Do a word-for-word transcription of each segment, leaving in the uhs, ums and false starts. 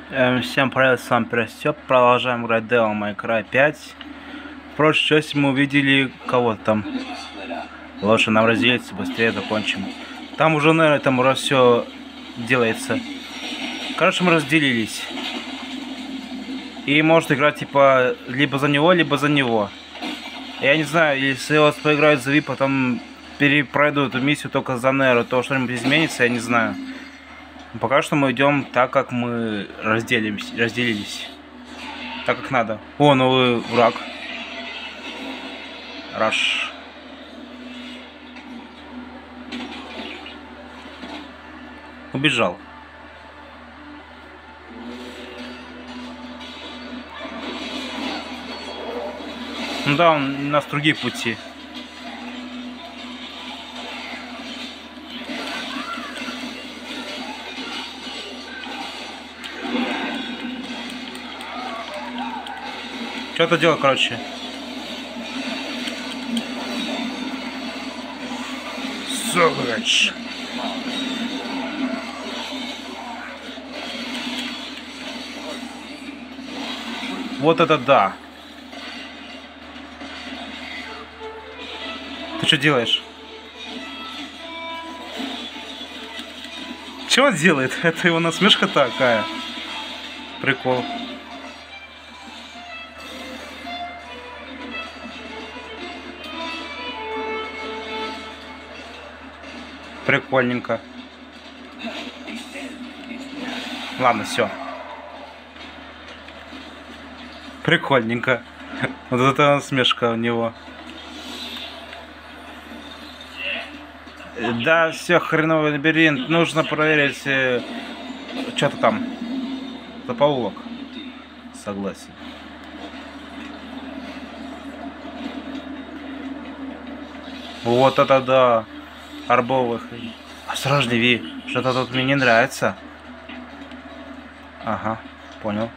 Эм, всем привет, с вами Перестёп. Продолжаем играть Devil May Cry пять. В прошлой части мы увидели кого-то там. Лучше нам разделиться, быстрее закончим. Там уже, наверное, там уже все делается. Короче, мы разделились. И может играть типа либо за него, либо за него. Я не знаю, если я вас поиграю за Ви, потом перепройду эту миссию только за Неро, то что-нибудь изменится, я не знаю. Пока что мы идем так, как мы разделились, разделились. Так, как надо. О, новый враг. Раш. Убежал. Ну да, он, у нас другие пути. Что-то делать, короче. Сограч. Вот это да. Ты что делаешь? Что он делает? Это его насмешка такая. Прикол. Прикольненько. Ладно, все. Прикольненько. Вот это насмешка у него. Да, все, хреновый лабиринт. Нужно проверить э, что-то там. Заполулок. Согласен. Вот это да. Арбовых. Осторожно, Ви. Что-то тут мне не нравится. Ага, понял.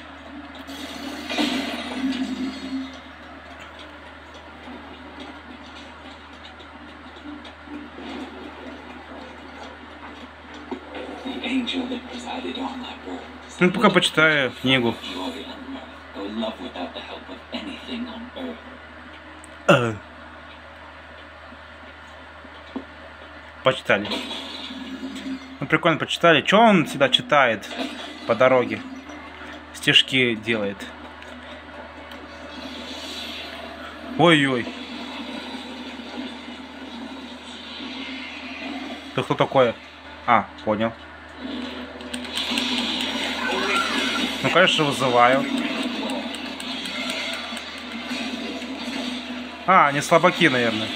Ну, пока почитаю книгу. Э. Почитали. Ну, прикольно почитали. Чё он всегда читает по дороге? Стишки делает. Ой-ой. Ты кто такое? А, понял. Ну, конечно, вызываю. А, они слабаки, наверное.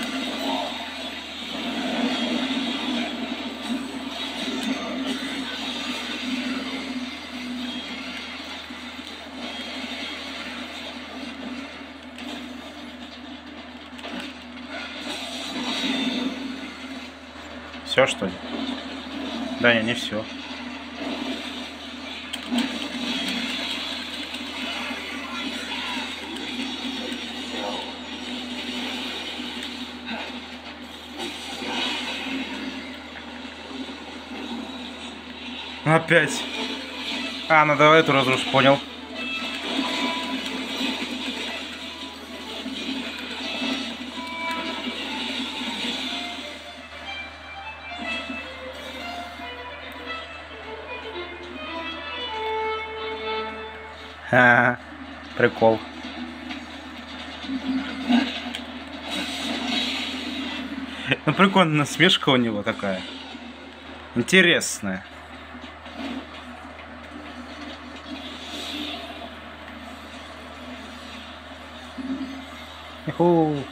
Все, что ли? Да, не, не все. Опять. А, ну давай эту разрушу, понял. Ха-ха, прикол. Ну прикольно, насмешка у него такая. Интересная. Иху.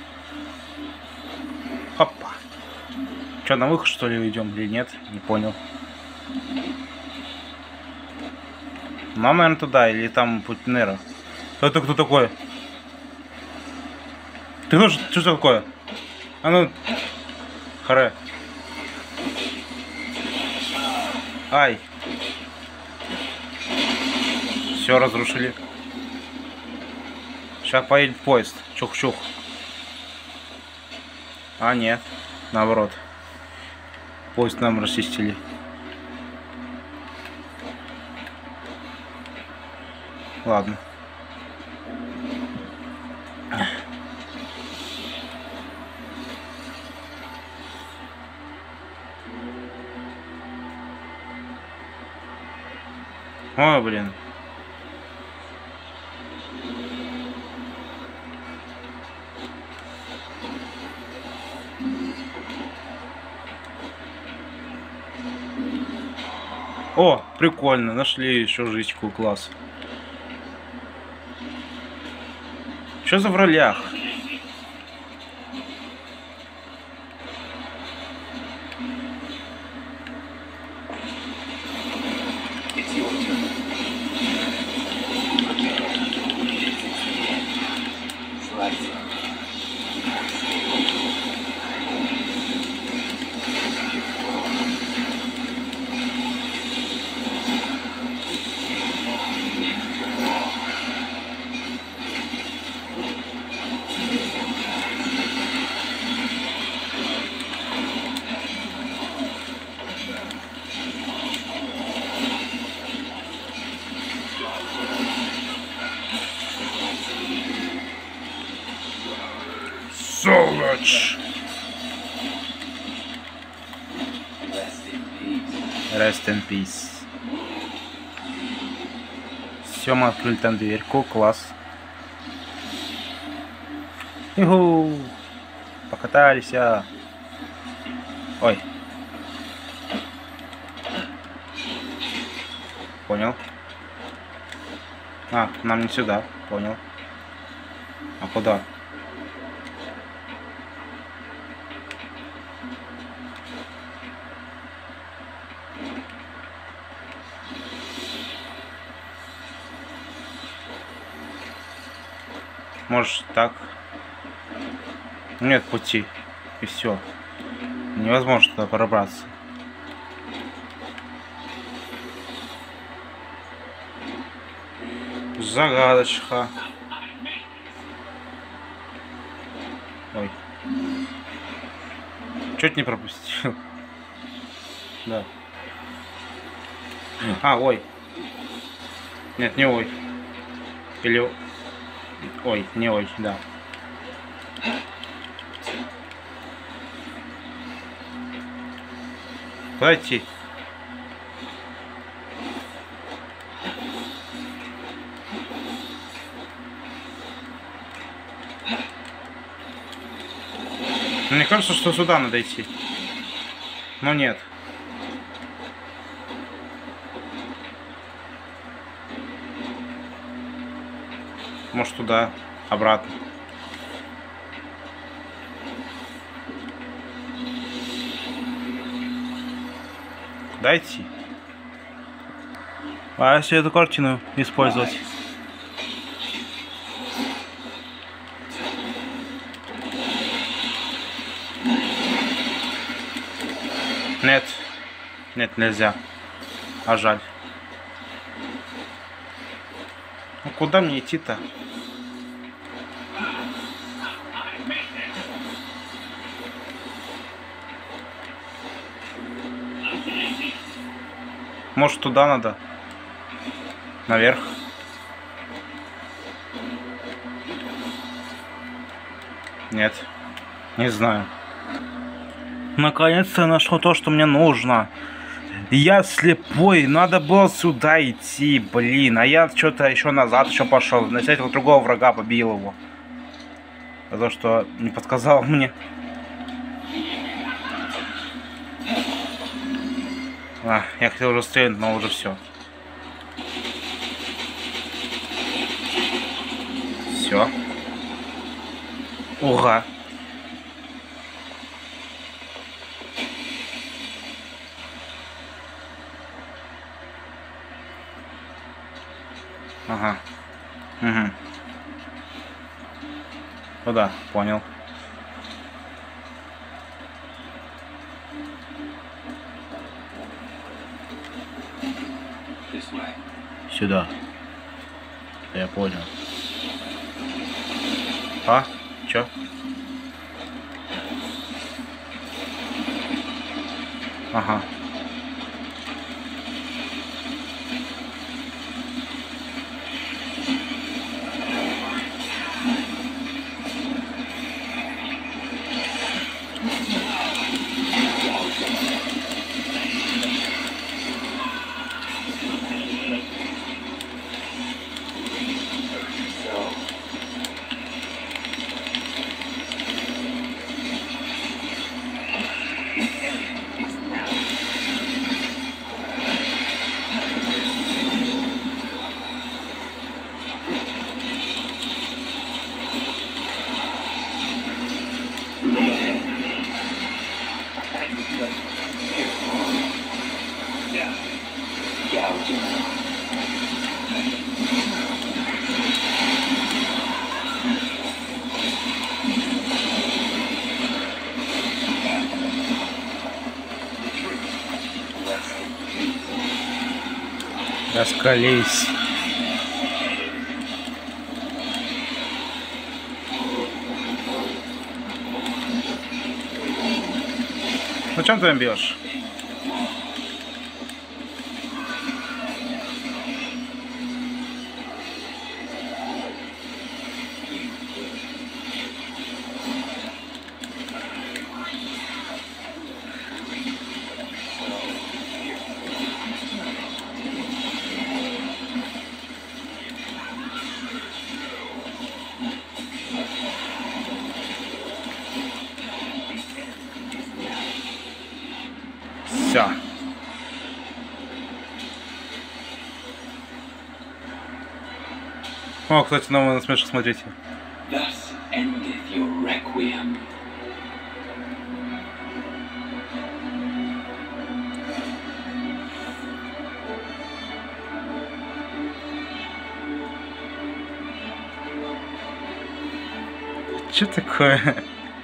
Опа. Че, на выход что ли идем или нет? Не понял. Нам, наверное, туда, или там путь Неро. Это кто такой? Ты ну что такое? А ну. Харе. Ай. Все разрушили. Сейчас поедет поезд. Чух-чух. А нет. Наоборот. Поезд нам расчистили. Ладно. Ой, блин. О, прикольно, нашли еще жичку, класс. Что за в ролях? Сволочь! Rest in peace. Все, мы открыли там дверьку, класс. Иху! Покатались, а. Ой. Понял. А, нам не сюда, понял. А куда? Может так? Нет пути. И все. Невозможно туда пробраться. Загадочка. Ой. Чуть не пропустил. Да. А, ой. Нет, не ой. Или... Ой, не ой, да. Куда идти? Мне кажется, что сюда надо идти. Но нет. Может туда, обратно. Куда идти? А если эту картину использовать? Нет. Нет, нельзя. А жаль. Ну куда мне идти-то? Может туда надо? Наверх? Нет. Не знаю. Наконец-то нашел то, что мне нужно. Я слепой, надо было сюда идти, блин. А я что-то еще назад еще пошел. На этого другого врага побил его. За то, что не подсказал мне. А, я хотел уже стрелять, но уже все. Все. Ура. Ага. Угу. Куда? Понял. Сюда. Я понял. А? Чё? Ага. Раскались. Ну чем ты им бьешь? Все. О, кстати, новую насмешку смотрите. Thus endeth your requiem. Что такое?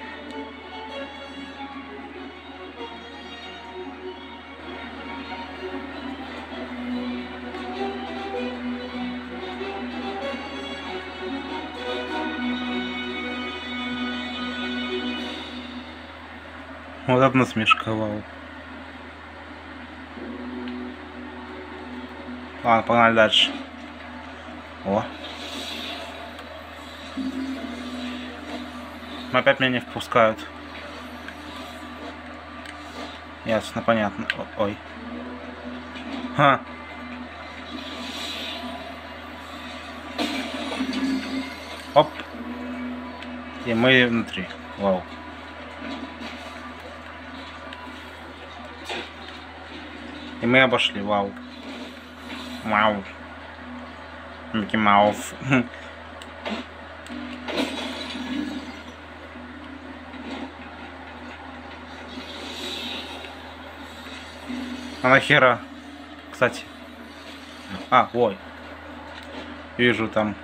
Вот это насмешка, вау. Ладно, погнали дальше. О. Опять меня не впускают. Ясно, понятно. О, ой. Ха. Оп. И мы внутри. Вау. И мы обошли, вау. Вау. Микки Маус. А нахера? Кстати. А, ой. Вижу там.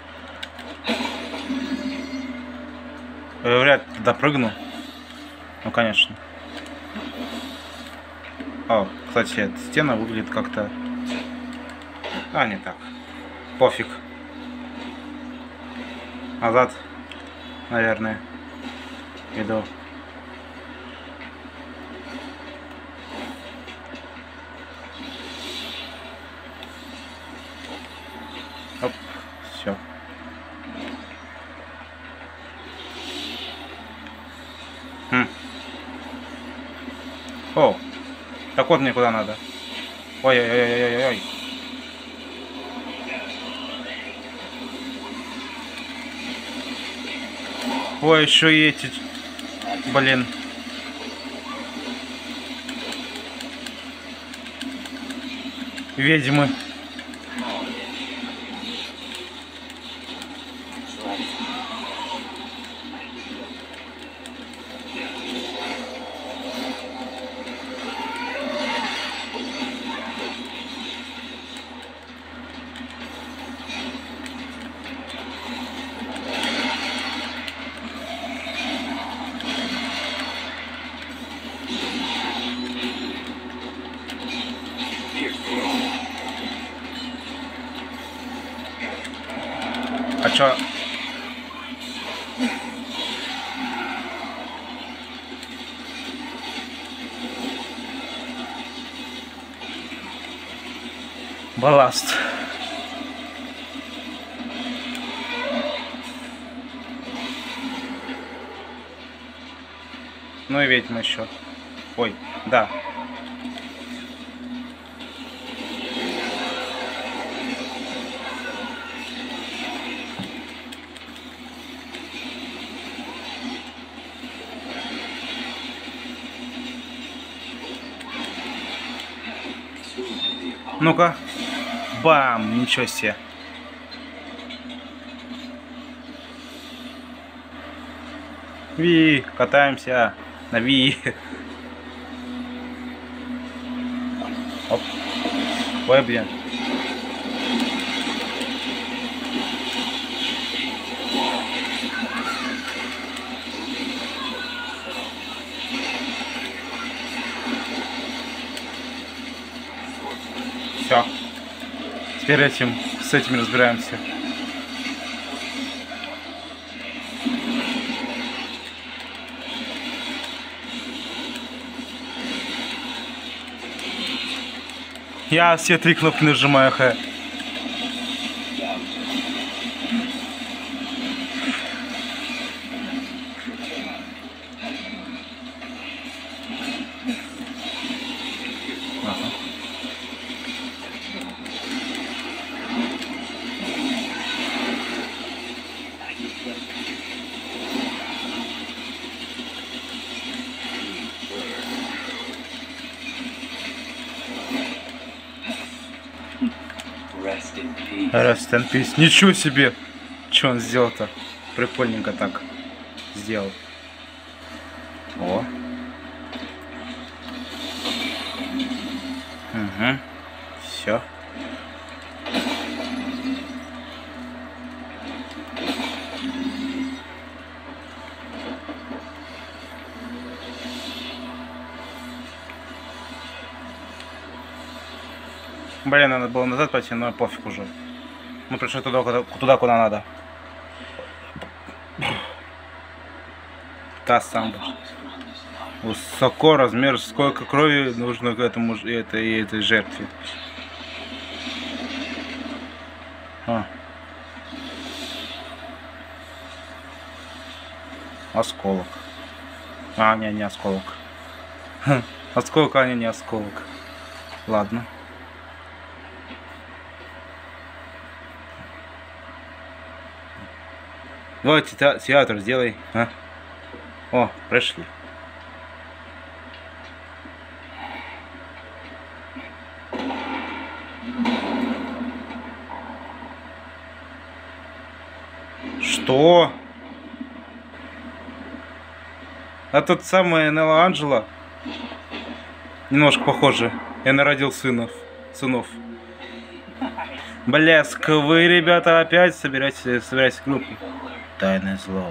Я вряд ли допрыгну. Ну, конечно. О, кстати, эта стена выглядит как-то... А, не так. Пофиг. Назад, наверное, иду. Оп, все. Хм. О, так вот мне куда надо. Ой-ой-ой-ой-ой-ой. Ой, еще и эти, блин. Ведьмы. А чё? Балласт. Ну и ведьма еще. Ой, да. Ну-ка. Бам! Ничего себе. Ви, катаемся на Ви. Оп. Ой, блин. Все. перед этим с этим разбираемся. Я все три кнопки нажимаю, ха. Rest in peace. Rest in peace. Ничего себе! Че он сделал-то? Прикольненько так сделал. О. Угу. Все. Блин, надо было назад пойти, но пофиг уже. Мы пришли туда, куда, туда, куда надо. Та самая. Высоко размер, сколько крови нужно к этому этой, этой жертве. А. Осколок. А, не, не осколок. Осколок, а не, не осколок. Ладно. Давайте театр сделай. А? О, пришли. Что? А тот самый Нелла Анджела немножко похоже. Я народил сынов. Сынов. Блеск, вы, ребята, опять собираетесь, собираетесь группу. Тайное зло.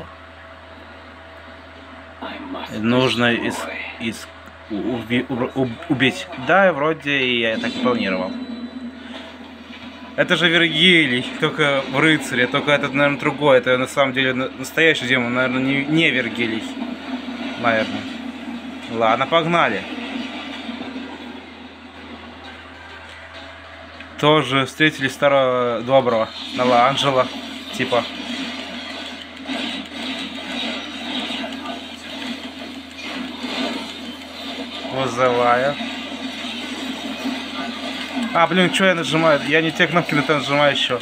Нужно из, из, уби, уб, убить. Да, вроде я так и планировал. Это же Вергилий, только в рыцаре, только этот, наверное, другой. Это на самом деле настоящий демон, наверное, не, не Вергилий. Наверное. Ладно, погнали. Тоже встретили старого доброго Нелла Анджела, типа. Вызываю. А, блин, что я нажимаю? Я не те кнопки на то нажимаю еще.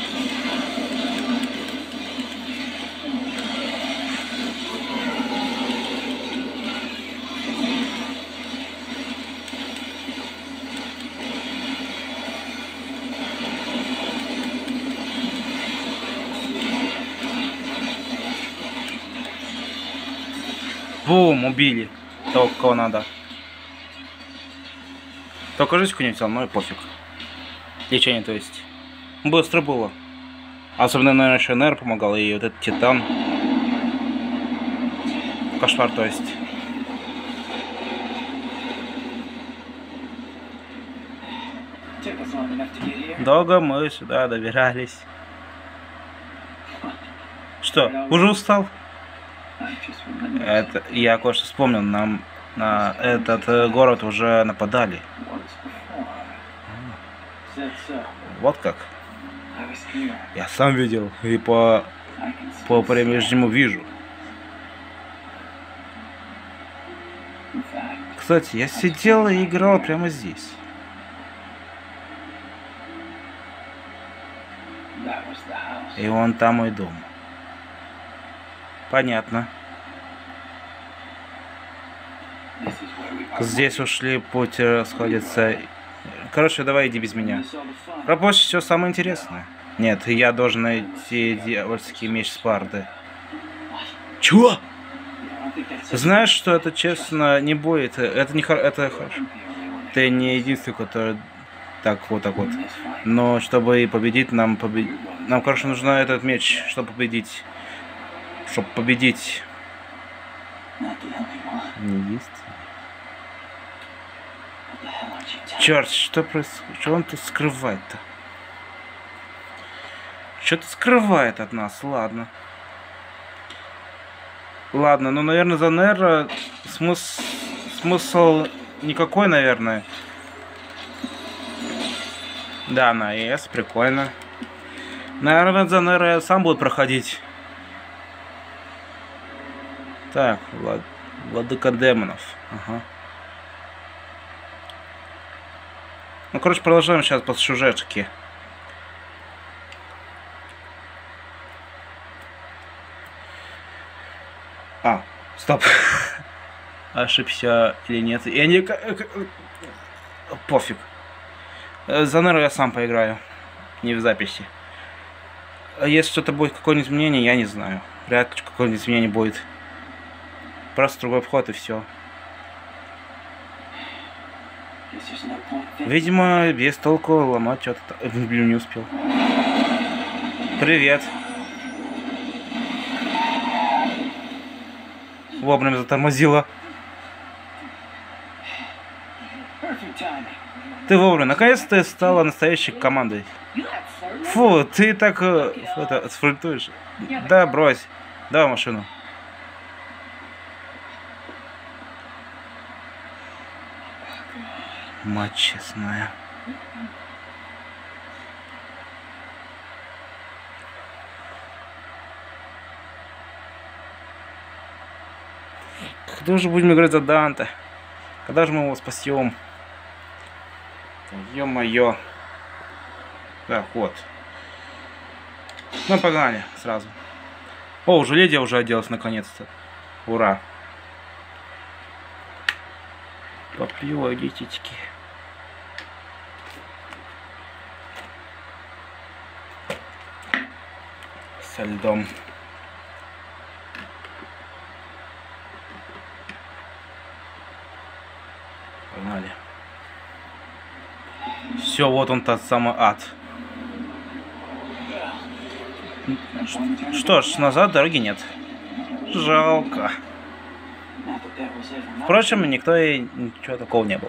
Бум, убили того, кого надо. Только жизнь не взял, но и пофиг. Лечение, то есть. Быстро было. Особенно, наверное, еще эн эр помогал, и вот этот Титан. Кошмар, то есть. Долго мы сюда добирались. Что, уже устал? Это я кое-что вспомнил. Нам на этот э, город уже нападали. Вот как. Я сам видел и по по прежнему вижу. Кстати, я сидел и играл прямо здесь. И вон там мой дом. Понятно. Здесь ушли, путь расходится. Короче, давай иди без меня. Пропустишь все самое интересное. Нет, я должен найти дьявольский меч Спарды. Чего? Знаешь, что это честно не будет. Это не это хорошо. Ты не единственный, который так вот так вот. Но чтобы победить, нам победить. Нам, короче, нужен этот меч, чтобы победить. Чтобы победить. Не есть. Черт, что происходит? Что он тут скрывает-то? Что-то скрывает от нас, ладно. Ладно, ну, наверное, за Нера смысл, смысл никакой, наверное. Да, на ЕС, прикольно. Наверное, за Нера я сам буду проходить. Так, Влад... Владыка демонов. Ага. Ну, короче, продолжаем сейчас по сюжетке. А, стоп. Ошибся или нет. Я не... Пофиг. За Нера я сам поиграю. Не в записи. Если что-то будет, какое-нибудь изменение, я не знаю. Вряд ли какое-нибудь изменение будет. Просто другой вход и все. Видимо, без толку ломать что-то. Блин, не успел. Привет. Вовремя затормозила. Ты вовремя. Наконец-то ты стала настоящей командой. Фу, ты так э, это, сфруктуешь. Да, брось. Давай машину. Мать честная. Когда же будем играть за Данте? Когда же мы его спасем? Ё-моё. Так, вот. Ну, погнали сразу. О, уже леди уже оделась наконец-то. Ура. Попью агитички. Со льдом. Погнали. Все, вот он тот самый ад. Что ж, назад дороги нет. Жалко. Впрочем, никто и ничего такого не было.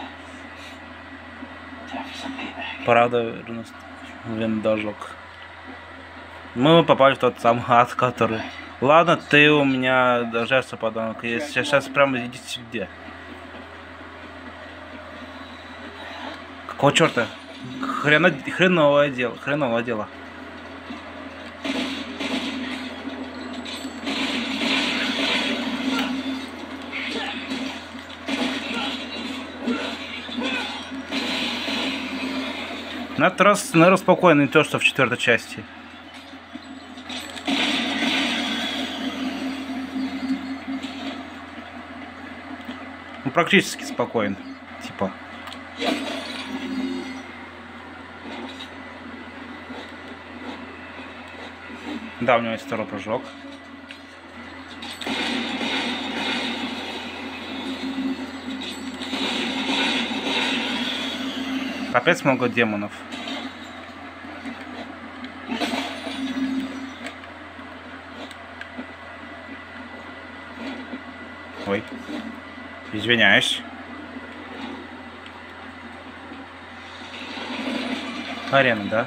Правда, виндожок. Мы попали в тот самый ад, который... Ладно, ты у меня дождешься, подонок. Я сейчас прямо иди сюда. Какого черта? Хрена... Хреновое дело. Хреновое дело. На этот раз, наверное, спокойно, не то, что в четвертой части. Ну, практически спокойно. Типа. Да, у него есть второй прыжок. Опять много демонов. Ой. Извиняюсь. Арена, да?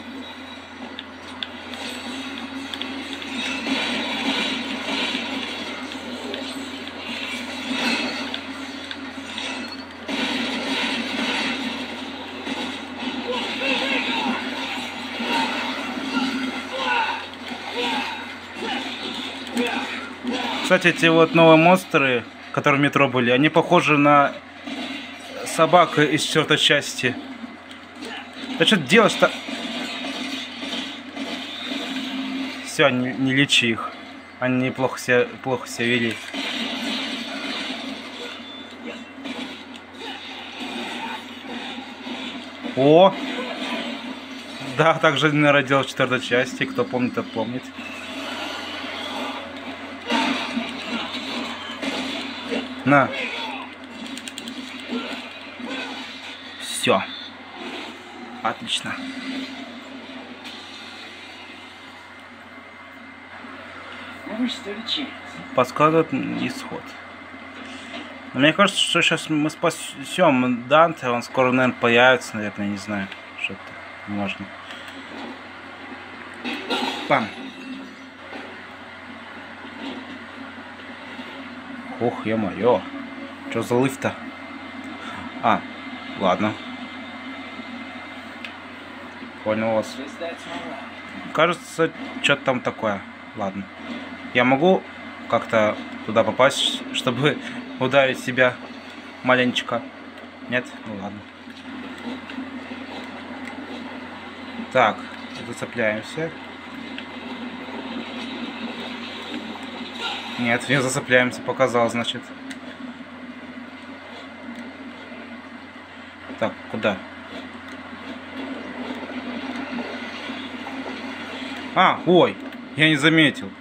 Кстати, эти вот новые монстры, которые в метро были, они похожи на собак из четвертой части. Да что ты делаешь-то? Все, не, не лечи их. Они неплохо себя, плохо себя вели. О! Да, так же, наверное, делал в четвертой части. Кто помнит, тот помнит. На. Все. Отлично. Подсказывает исход. Но мне кажется, что сейчас мы спасем Данте, он скоро, наверное, появится, наверное, не знаю, что-то можно. Пам. Ух, ё-моё. Чё за лыфт-то? А, ладно. Понял вас. Кажется, что-то там такое. Ладно. Я могу как-то туда попасть, чтобы ударить себя маленечко? Нет? Ну ладно. Так, зацепляемся. Нет, не зацепляемся, показал, значит. Так, куда? А, ой, я не заметил.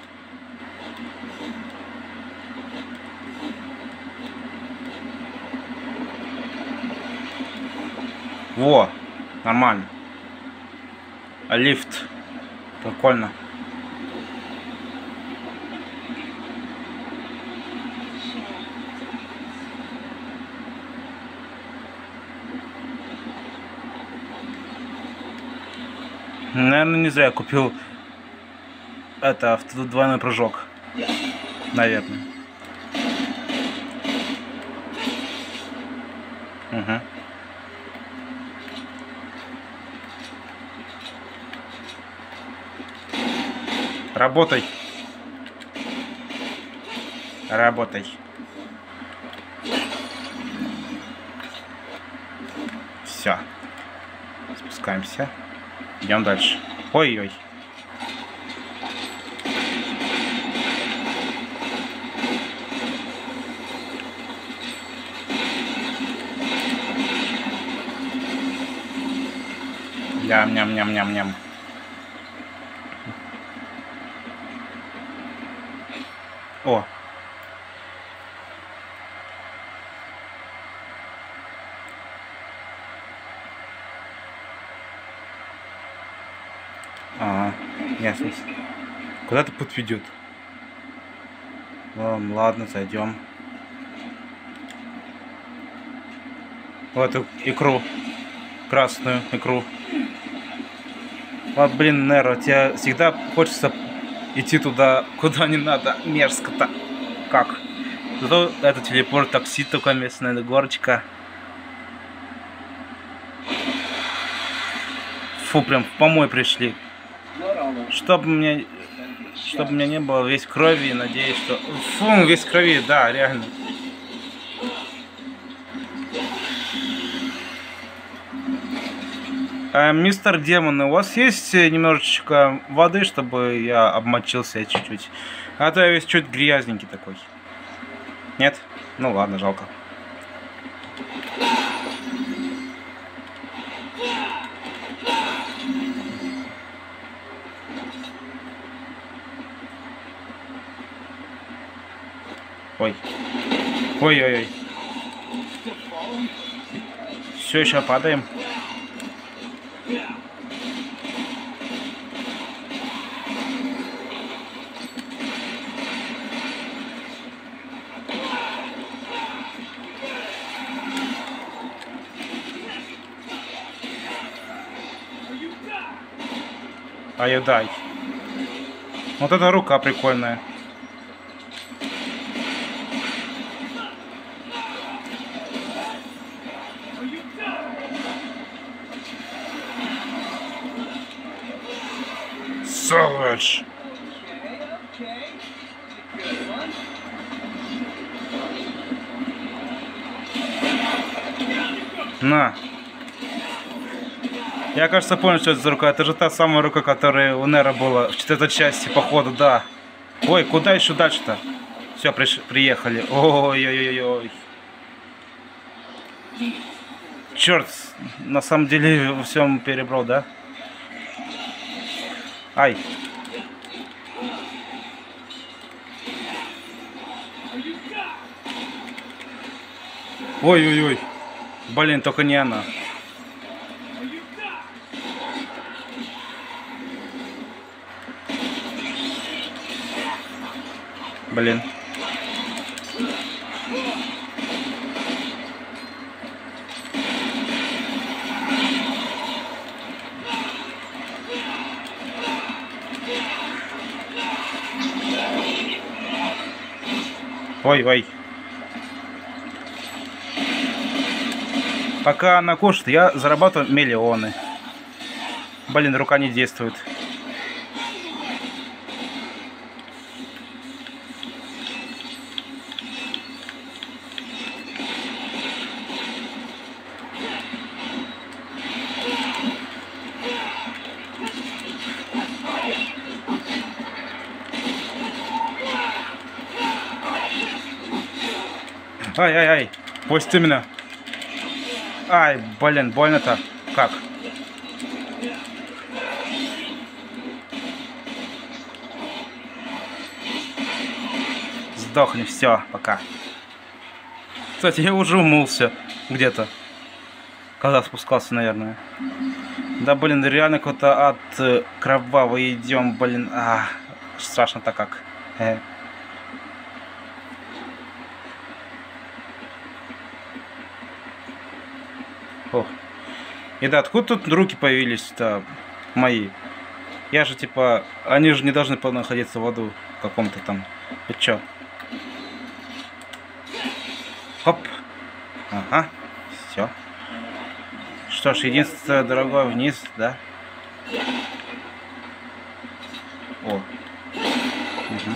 Во, нормально. А лифт. Прикольно. Наверное, не зря я купил это авто двойной прыжок. Наверное. Угу. Работай. Работай. Все. Спускаемся. Идем дальше. Ой-ой. Ням-ням-ням-ням-ням. О. Ага, ясно. Куда ты путь ведет? Ладно, ладно, зайдем. В эту икру. Красную икру. Вот, блин, Неро, тебе всегда хочется идти туда, куда не надо. Мерзко-то. Как? Зато это телепорт, такси только местная горочка. Фу, прям в помой пришли. Чтоб мне, чтоб меня не было весь крови, надеюсь, что... Фу, весь крови, да, реально. А, мистер Демон, у вас есть немножечко воды, чтобы я обмочился чуть-чуть? А то я весь чуть грязненький такой. Нет? Ну ладно, жалко. Ой. Ой-ой-ой. Все, еще падаем. Ай-дай. Вот эта рука прикольная. Savage. На. Я, кажется, понял, что это за рука. Это же та самая рука, которая у Неро была в четвертой части, походу, да. Ой, куда еще дальше-то? Все, приш... приехали. Ой-ой-ой-ой. Черт, на самом деле во всем перебрал, да? Ай. Ой-ой-ой. Блин, только не она. Блин. Ой, ой. Пока она кушает, я зарабатываю миллионы. Блин, рука не действует. Ай-ай-ай, пусти меня. Ай, блин, больно-то. Как? Сдохни, все, пока. Кстати, я уже умылся где-то. Когда спускался, наверное. Да, блин, реально какой-то ад э, кровавый идем, блин. А, страшно-то как. Э. О. И да, откуда тут руки появились-то мои? Я же типа, они же не должны находиться в аду каком-то там. И чё? Хоп. Ага. Все. Что ж, единственное дорогое вниз, да? О. Угу.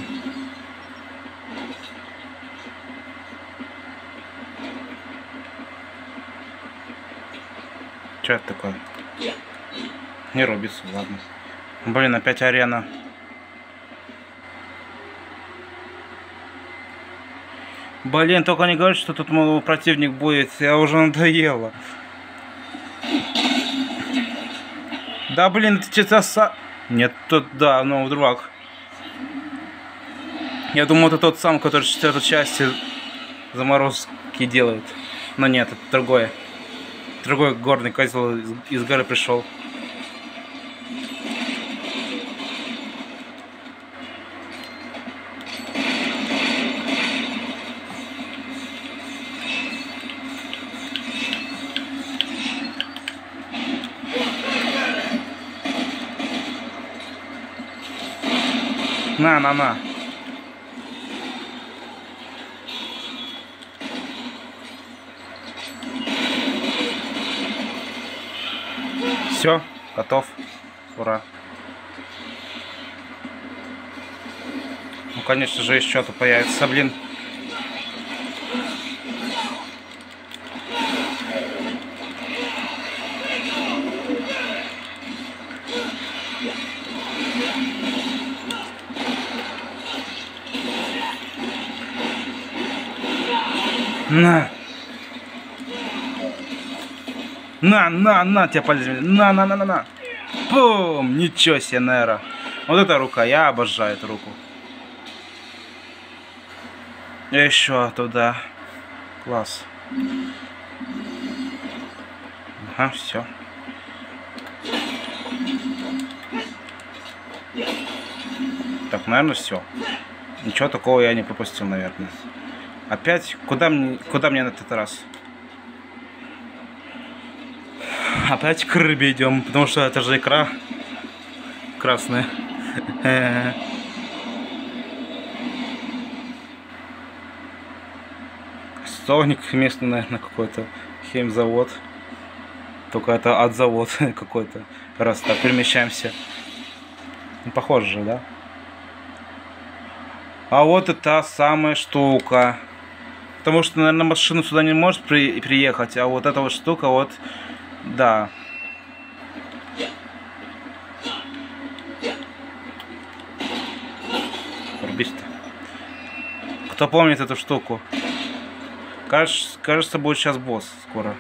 Что это такое? Не рубится, ладно. Блин, опять арена. Блин, только не говори, что тут мой противник будет. Я уже надоело. Да блин, это что-то са... Нет, тут, да, ну, дурак. Я думал, это тот сам, который в четвертой части заморозки делает. Но нет, это другое. Другой горный козел из, из горы пришел. На, на, на. Все, готов. Ура. Ну, конечно же, еще что-то появится, блин. На. На, на, на, тебя полезли. На, на, на, на, на. Бум! Ничего себе, Нера. Вот эта рука, я обожаю эту руку. Еще туда. Класс. Ага, все. Так, наверное, все. Ничего такого я не пропустил, наверное. Опять? Куда мне, куда мне на этот раз? Опять к рыбе идем, потому что это же икра красная. Столник местный, наверное, какой-то химзавод. Только это от завод какой-то. Раз так перемещаемся. Ну, похоже же, да? А вот и та самая штука. Потому что, наверное, машина сюда не может при приехать. А вот эта вот штука, вот, да. Рубись-то. Кто помнит эту штуку? Кажется, кажется, будет сейчас босс скоро.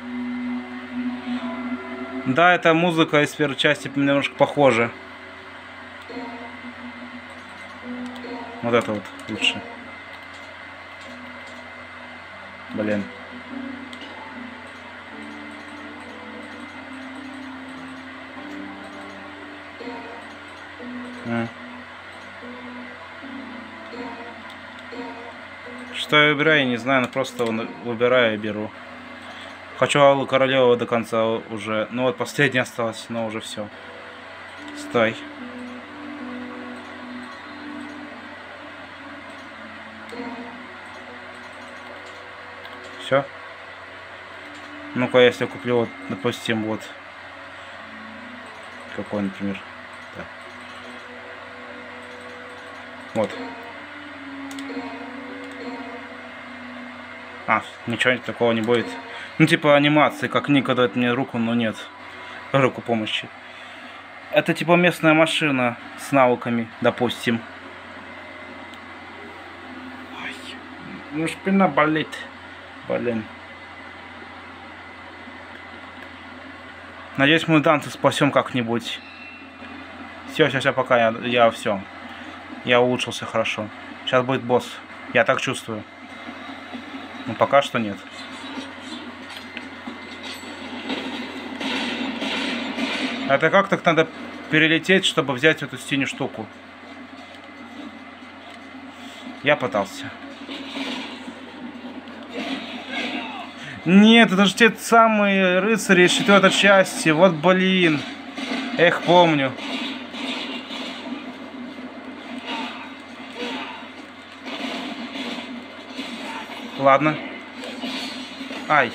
Да, эта музыка из первой части немножко похожа. Вот это вот лучше. Блин. А. Что я выбираю, я не знаю, но просто выбираю и беру. Хочу Аллу Королеву до конца уже. Ну вот последняя осталась, но уже все. Стой. Все. Ну-ка, если я куплю, вот, допустим, вот. Какой, например. Так. Вот. А, ничего такого не будет. Ну, типа анимации, как Ника дает мне руку, но нет. Руку помощи. Это типа местная машина с навыками, допустим. Ой, ну, спина болит. Блин. Надеюсь, мы танцы спасем как-нибудь. Все, сейчас, сейчас, пока я, я все. Я улучшился хорошо. Сейчас будет босс. Я так чувствую. Но пока что нет. Это как так надо перелететь, чтобы взять эту синюю штуку? Я пытался. Нет, это же те самые рыцари из четвертой части. Вот блин. Эх, помню. Ладно. Ай.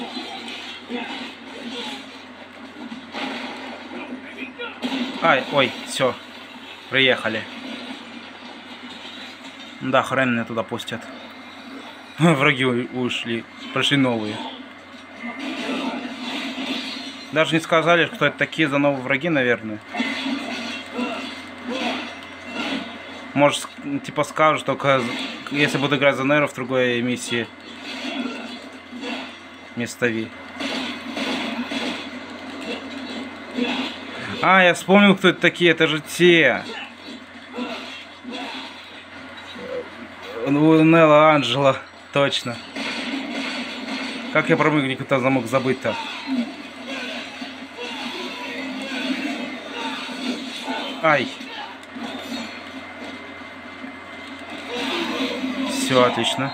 Ай, ой, все. Приехали. Да, хрен меня туда пустят. Враги ушли. Пришли новые. Даже не сказали, кто это такие за новые враги, наверное. Может, типа скажут, только если буду играть за Нейро в другой миссии. Вместо Ви. А, я вспомнил, кто это такие. Это же те. Нелла Анджела. Точно. Как я про Мыгника-то мог забыть-то? Ай. Все, отлично.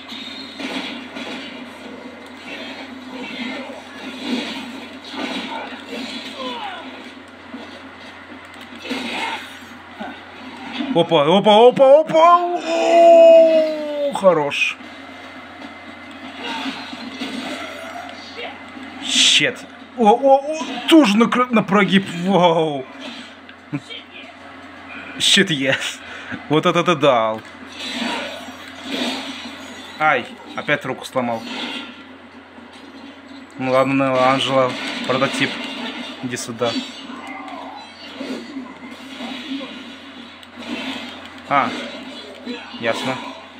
Опа, опа, опа, опа! О, хорош. Щет. О, о, о, тоже на, на прогиб. Вау. Щит, yes. Вот это ты дал. Ай, опять руку сломал. Ну ладно, Нелла Анджела, прототип. Иди сюда. А, ясно.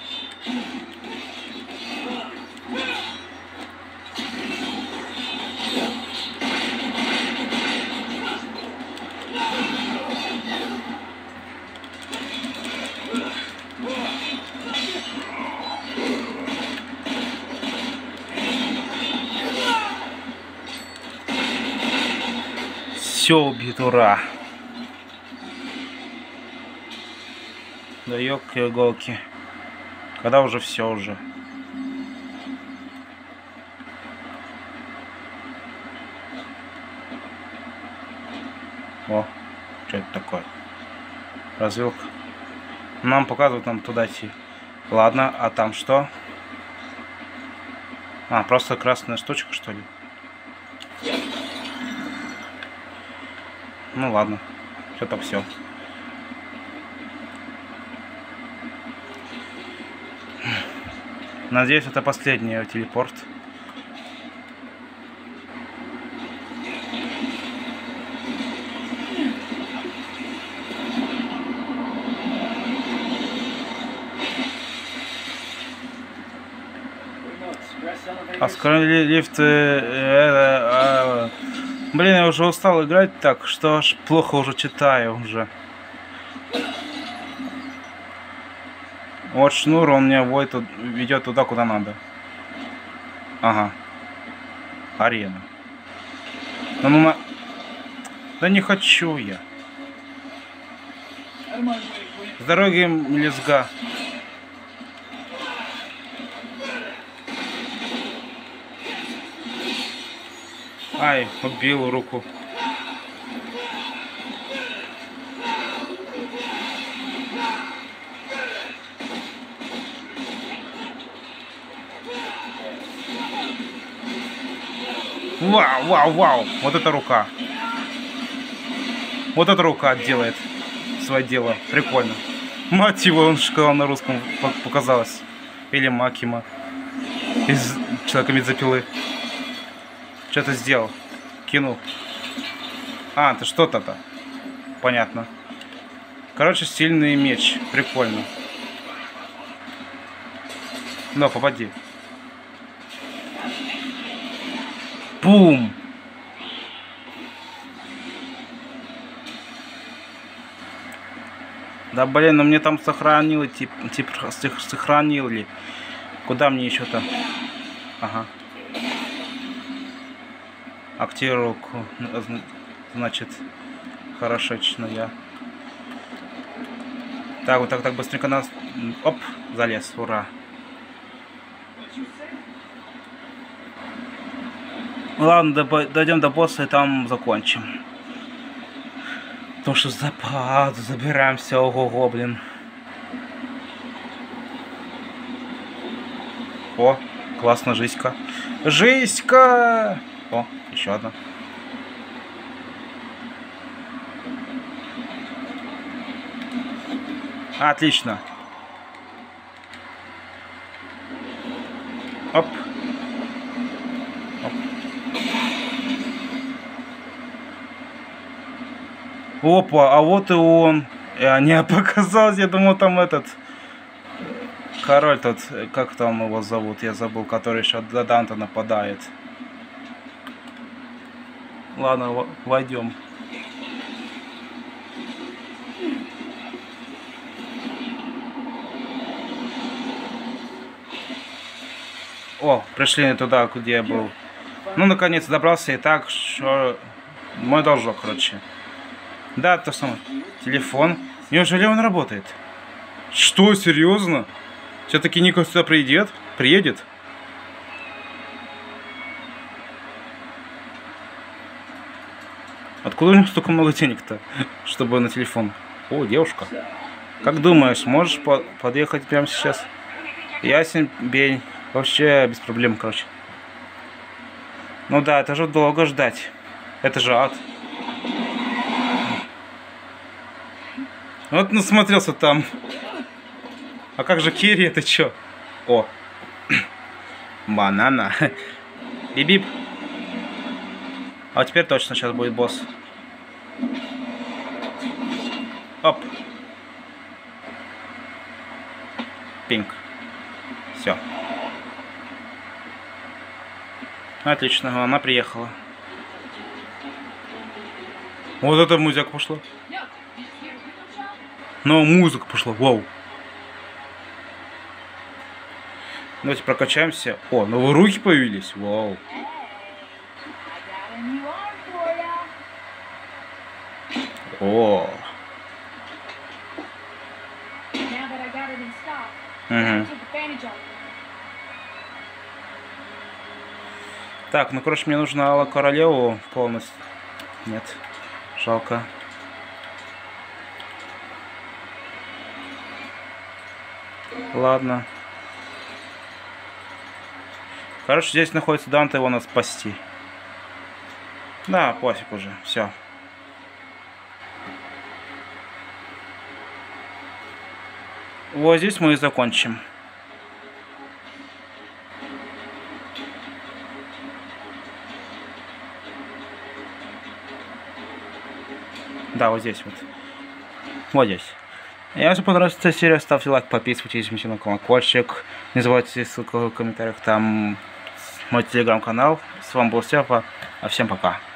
Все убит, ура. Да ёлки-иголки. Когда уже все уже. О, что это такое? Развилка. Нам показывают, нам туда идти. Ладно, а там что? А, просто красная штучка, что ли? Ну ладно. Что-то все. Надеюсь, это последний телепорт. А скоро лифт... Э, э, э, блин, я уже устал играть так, что аж плохо уже читаю уже. Вот шнур, он меня вводит, ведет туда, куда надо. Ага. Арена. Да ну на... Да не хочу я. С дороги, лезга. Ай, убил руку. Вау, вау, вау. Вот эта рука. Вот эта рука делает свое дело. Прикольно. Мать его, он сказал на русском, показалось. Или Макима. Из человека бензопилы. Что ты сделал? Кинул. А, ты что-то-то. Понятно. Короче, сильный меч. Прикольно. Но, попади. Бум! Да блин, ну мне там сохранили, тип, тип сохранили. Куда мне еще-то? Ага. Актировку, значит, хорошечно я. Так, вот так, так быстренько нас. Оп, залез, ура. Ладно, дойдем до босса и там закончим. Потому что запад, забираемся, ого-го, блин. О, классно, жизнька. Жизнька! О, еще одна. Отлично. Оп. Оп. Опа, а вот и он. А, не показалось, я думал, там этот король тот, как там его зовут, я забыл, который еще до Данта нападает. Ладно, войдем. О, пришли туда, где я был. Ну, наконец добрался и так, что мой должок, короче. Да, то самое. Телефон. Неужели он работает? Что, серьезно? Все-таки Нико сюда приедет? Приедет? Откуда у него столько много денег-то, чтобы на телефон? О, девушка. Как думаешь, можешь по подъехать прямо сейчас? Ясен, бей. Вообще без проблем, короче. Ну да, это же долго ждать. Это же ад. Вот насмотрелся там. А как же Кири, это чё? О. Банана. Бип-бип. А теперь точно сейчас будет босс. Оп. Пинг. Все. Отлично, она приехала. Вот эта музыка пошла. Но музыка пошла, вау. Давайте прокачаемся. О, новые руки появились, вау. О. Угу. Так, ну короче, мне нужно Алла Королеву полностью. Нет, жалко. Ладно. Короче, здесь находится Данте, его надо спасти. Да, пофиг уже, все. Вот здесь мы и закончим. Да, вот здесь вот. Вот здесь. Если понравилась эта серия, ставьте лайк, подписывайтесь, жмите на колокольчик. Не забывайте ссылку в комментариях, там мой телеграм-канал. С вами был Степа, а всем пока.